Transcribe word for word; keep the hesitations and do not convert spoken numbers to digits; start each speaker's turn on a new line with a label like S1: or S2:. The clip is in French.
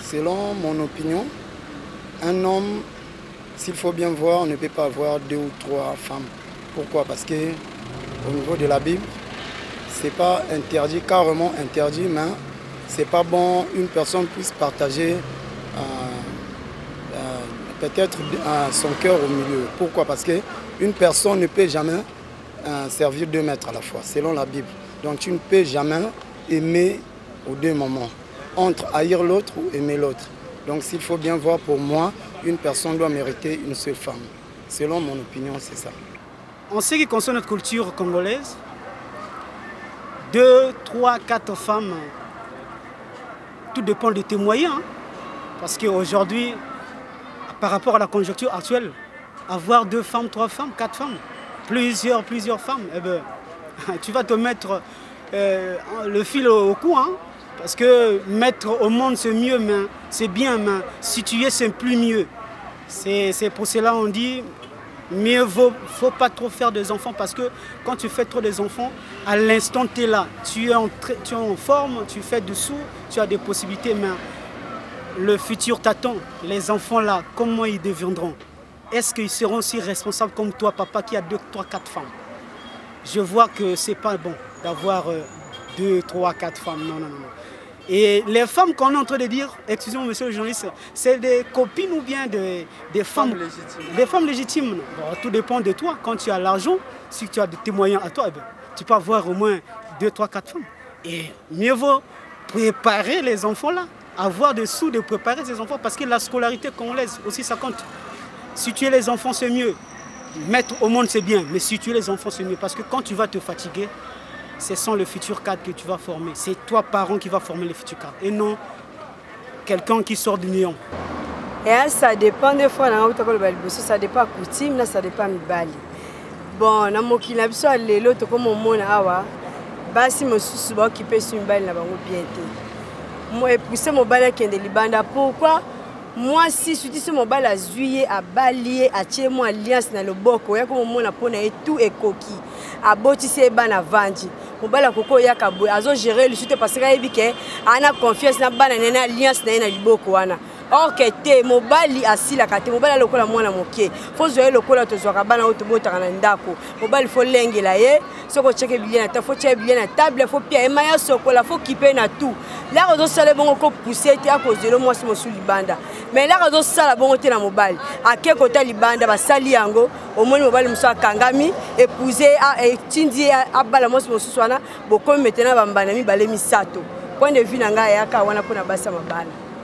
S1: selon mon opinion, un homme, s'il faut bien voir, ne peut pas avoir deux ou trois femmes. Pourquoi? Parce que au niveau de la Bible, c'est pas interdit, carrément interdit, mais c'est pas bon une personne puisse partager euh, euh, peut-être euh, son cœur au milieu. Pourquoi? Parce qu'une personne ne peut jamais euh, servir deux maîtres à la fois, selon la Bible. Donc tu ne peux jamais aimer aux deux moments, entre haïr l'autre ou aimer l'autre. Donc s'il faut bien voir, pour moi, une personne doit mériter une seule femme. Selon mon opinion, c'est ça.
S2: En ce qui concerne notre culture congolaise, deux, trois, quatre femmes, tout dépend de tes moyens. Hein. Parce qu'aujourd'hui, par rapport à la conjoncture actuelle, avoir deux femmes, trois femmes, quatre femmes, plusieurs, plusieurs femmes, eh ben, tu vas te mettre euh, le fil au cou. Hein. Parce que mettre au monde, c'est mieux, mais c'est bien, mais situer, c'est plus mieux. C'est pour cela qu'on dit, mieux vaut, faut pas trop faire des enfants, parce que quand tu fais trop des enfants, à l'instant tu es là, tu es, en, tu es en forme, tu fais dessous, tu as des possibilités, mais le futur t'attend. Les enfants là, comment ils deviendront? Est-ce qu'ils seront aussi responsables comme toi, papa, qui a deux, trois, quatre femmes? Je vois que c'est pas bon d'avoir euh, deux, trois, quatre femmes, non, non, non. Et les femmes qu'on est en train de dire, excusez-moi monsieur le journaliste, c'est des copines ou bien des, des femmes, femmes légitimes. Des femmes légitimes. Bon, tout dépend de toi. Quand tu as l'argent, si tu as tes moyens à toi, eh bien, tu peux avoir au moins deux, trois, quatre femmes. Et mieux vaut préparer les enfants là, avoir des sous de préparer ces enfants, parce que la scolarité congolaise aussi ça compte. Situer les enfants c'est mieux. Mettre au monde c'est bien, mais situer les enfants c'est mieux, parce que quand tu vas te fatiguer, ce sont le futur cadre que tu vas former. C'est toi, parent, qui va former le futur cadre. Et non quelqu'un qui sort du néant.
S3: Et ça dépend des fois, ça dépend de la coutume, ça dépend de Bali. Bon, dans mon kilo, les lots comme mon monde, si je suis occupé sur une balle, je bien. Moi, je pousse mon balle qui est de Libanda. Pourquoi? Moi, si je suis mon balle à juillet, à balier, à tirer mon alliance dans le boko, il y a comme mon apone et tout est coquille. À bâtir ban à vendre. Mon bal à coco ya kabou. Azo gérer le suite parce que il dit ana confiance na ban na alliance na na liboko wana. Or que te mon bali assis la kate mon bal lokola mwana moké. Faut jouer lokola to zoka bana auto bota na ndako. Mon bal faut lengela ye. Soko checker bien na ta faut checker bien na table faut pia emaya sokola faut kiper na tout. Là on doit saler bon ko pousser te à cause de le moi si mo sou libanda. Mais là on doit sala bon te na mobile. A ke côté libanda ba sali yango au moins mobile muso kangami épouser a tindi a bala mo si mo sou wana boko maintenant bambana mi balé misato. Point de vue na nga ya ka wana pona basa mabala.